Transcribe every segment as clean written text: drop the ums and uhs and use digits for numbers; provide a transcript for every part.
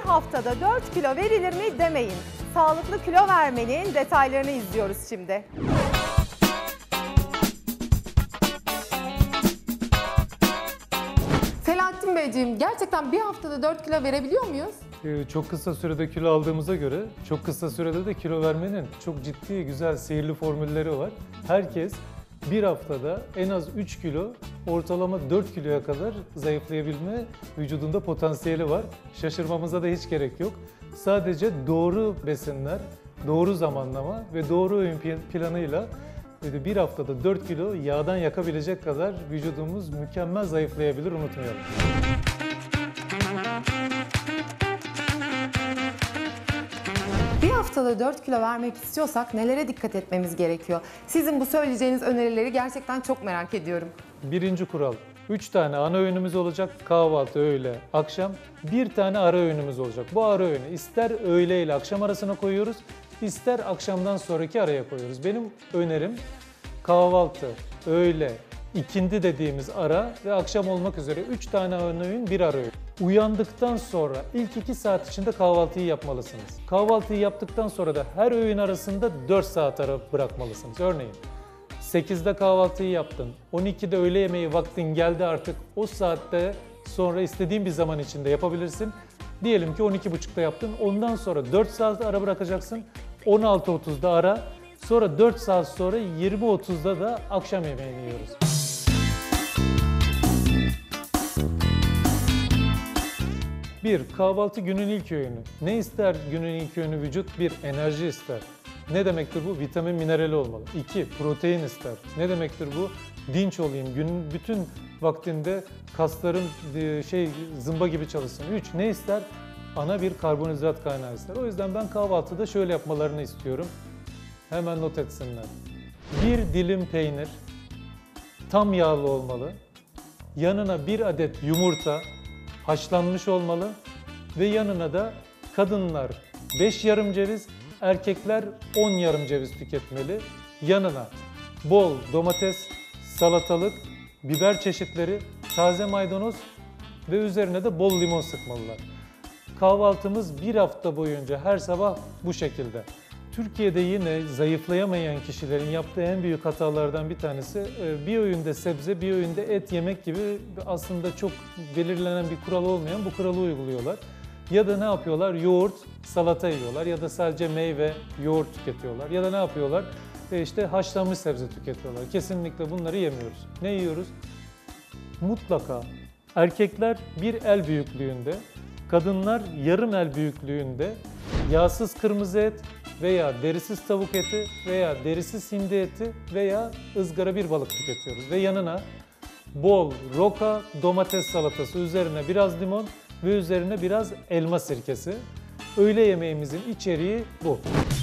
haftada 4 kilo verilir mi demeyin. Sağlıklı kilo vermenin detaylarını izliyoruz şimdi. Selahattin Beyciğim, gerçekten bir haftada 4 kilo verebiliyor muyuz? Çok kısa sürede kilo aldığımıza göre çok kısa sürede de kilo vermenin çok ciddi, güzel, sihirli formülleri var. Herkes bir haftada en az 3 kilo, ortalama 4 kiloya kadar zayıflayabilme vücudunda potansiyeli var. Şaşırmamıza da hiç gerek yok. Sadece doğru besinler, doğru zamanlama ve doğru öğün planıyla bir haftada 4 kilo yağdan yakabilecek kadar vücudumuz mükemmel zayıflayabilir, unutmayalım. Bir haftada 4 kilo vermek istiyorsak nelere dikkat etmemiz gerekiyor? Sizin bu söyleyeceğiniz önerileri gerçekten çok merak ediyorum. Birinci kural, 3 tane ana öğünümüz olacak. Kahvaltı, öğle, akşam. Bir tane ara öğünümüz olacak. Bu ara öğünü ister öğle ile akşam arasına koyuyoruz, ister akşamdan sonraki araya koyuyoruz. Benim önerim kahvaltı, öğle, ikindi dediğimiz ara ve akşam olmak üzere 3 tane ana öğün, bir ara öğün. Uyandıktan sonra ilk 2 saat içinde kahvaltıyı yapmalısınız. Kahvaltıyı yaptıktan sonra da her öğün arasında 4 saat ara bırakmalısınız. Örneğin 8'de kahvaltıyı yaptın, 12'de öğle yemeği vaktin geldi artık, o saatte sonra istediğin bir zaman içinde yapabilirsin. Diyelim ki 12.30'da yaptın, ondan sonra 4 saat ara bırakacaksın, 16.30'da ara, sonra 4 saat sonra 20.30'da da akşam yemeğini yiyoruz. Bir, kahvaltı günün ilk öğünü. Ne ister günün ilk öğünü vücut? Bir, enerji ister. Ne demektir bu? Vitamin, minerali olmalı. 2, protein ister. Ne demektir bu? Dinç olayım, günün bütün vaktinde kaslarım zımba gibi çalışsın. 3, ne ister? Ana bir karbonhidrat kaynağı ister. O yüzden ben kahvaltıda şöyle yapmalarını istiyorum. Hemen not etsinler. Bir dilim peynir, tam yağlı olmalı. Yanına bir adet yumurta, haşlanmış olmalı. Ve yanına da kadınlar 5 yarım ceviz, erkekler 10 yarım ceviz tüketmeli. Yanına bol domates, salatalık, biber çeşitleri, taze maydanoz ve üzerine de bol limon sıkmalılar. Kahvaltımız bir hafta boyunca her sabah bu şekilde. Türkiye'de yine zayıflayamayan kişilerin yaptığı en büyük hatalardan bir tanesi bir öğünde sebze, bir öğünde et yemek gibi aslında çok belirlenen bir kural olmayan bu kuralı uyguluyorlar. Ya da ne yapıyorlar? Yoğurt, salata yiyorlar ya da sadece meyve, yoğurt tüketiyorlar. Ya da ne yapıyorlar? İşte haşlanmış sebze tüketiyorlar. Kesinlikle bunları yemiyoruz. Ne yiyoruz? Mutlaka erkekler bir el büyüklüğünde, kadınlar yarım el büyüklüğünde yağsız kırmızı et veya derisiz tavuk eti veya derisiz hindi eti veya ızgara bir balık tüketiyoruz. Ve yanına bol roka, domates salatası, üzerine biraz limon ve üzerine biraz elma sirkesi. Öğle yemeğimizin içeriği bu.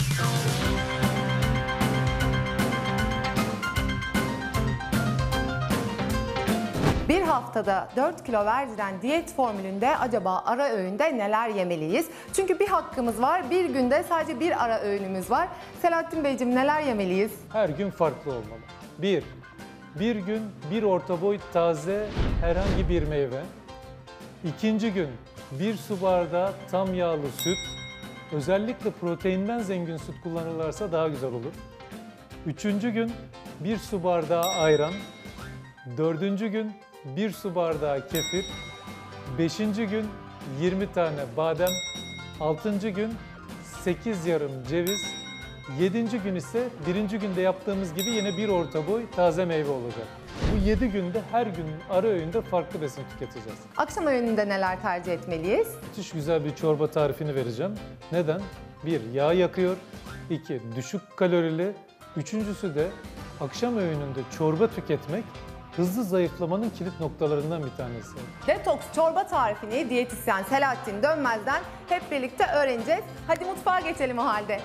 Bir haftada 4 kilo verdiren diyet formülünde acaba ara öğünde neler yemeliyiz? Çünkü bir hakkımız var, bir günde sadece bir ara öğünümüz var. Selahattin Beyciğim, neler yemeliyiz? Her gün farklı olmalı. Bir gün bir orta boy taze herhangi bir meyve. İkinci gün bir su bardağı tam yağlı süt. Özellikle proteinden zengin süt kullanırlarsa daha güzel olur. Üçüncü gün bir su bardağı ayran. Dördüncü gün bir su bardağı kefir. Beşinci gün 20 tane badem. Altıncı gün 8 yarım ceviz. 7. gün ise birinci günde yaptığımız gibi yine bir orta boy taze meyve olacak. Bu 7 günde her gün ara öğünde farklı besin tüketeceğiz. Akşam öğününde neler tercih etmeliyiz? Müthiş güzel bir çorba tarifini vereceğim. Neden? 1. Yağ yakıyor. 2. Düşük kalorili. Üçüncüsü de akşam öğününde çorba tüketmek hızlı zayıflamanın kilit noktalarından bir tanesi. Detoks çorba tarifini diyetisyen Selahattin Dönmez'den hep birlikte öğreneceğiz. Hadi mutfağa geçelim o halde.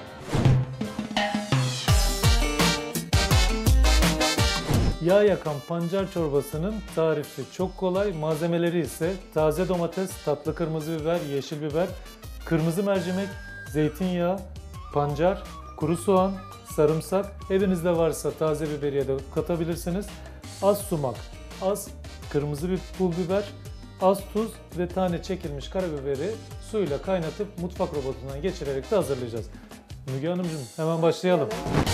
Yağ yakan pancar çorbasının tarifi çok kolay. Malzemeleri ise taze domates, tatlı kırmızı biber, yeşil biber, kırmızı mercimek, zeytinyağı, pancar, kuru soğan, sarımsak. Evinizde varsa taze biberiye de katabilirsiniz. Az sumak, az kırmızı bir pul biber, az tuz ve tane çekilmiş karabiberi suyla kaynatıp mutfak robotundan geçirerek de hazırlayacağız. Müge Hanımcığım hemen başlayalım.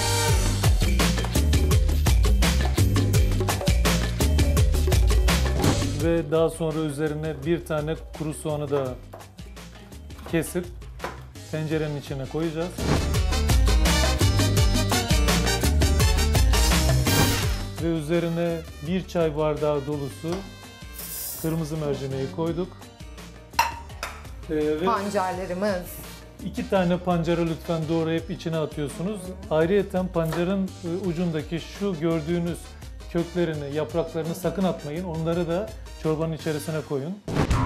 Ve daha sonra üzerine bir tane kuru soğanı da kesip tencerenin içine koyacağız. Ve üzerine bir çay bardağı dolusu kırmızı mercimeği koyduk. Ve Pancarlarımız. 2 tane pancarı lütfen doğrayıp içine atıyorsunuz. Ayrıyeten pancarın ucundaki şu gördüğünüz köklerini, yapraklarını sakın atmayın. Onları da çorbanın içerisine koyun.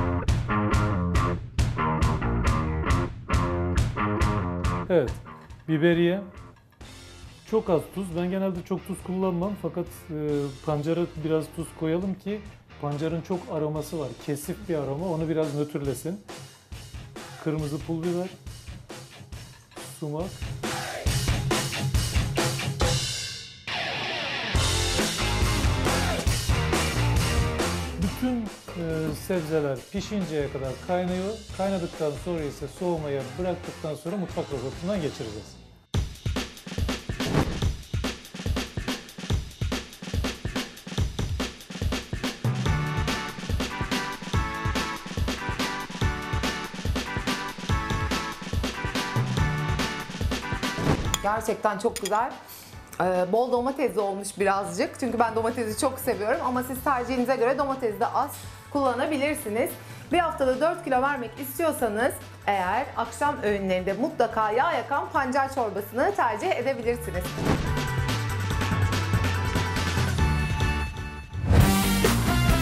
Evet, biberiye. Çok az tuz. Ben genelde çok tuz kullanmam fakat pancara biraz tuz koyalım ki pancarın çok aroması var. Kesif bir aroma. Onu biraz nötrlesin. Kırmızı pul biber. Sumak. Bütün sebzeler pişinceye kadar kaynıyor. Kaynadıktan sonra ise soğumaya bıraktıktan sonra mutfak robotundan geçireceğiz. Gerçekten çok güzel. Bol domatesli olmuş birazcık. Çünkü ben domatesi çok seviyorum ama siz tercihinize göre domatesi de az kullanabilirsiniz. Bir haftada 4 kilo vermek istiyorsanız eğer akşam öğünlerinde mutlaka yağ yakan pancar çorbasını tercih edebilirsiniz.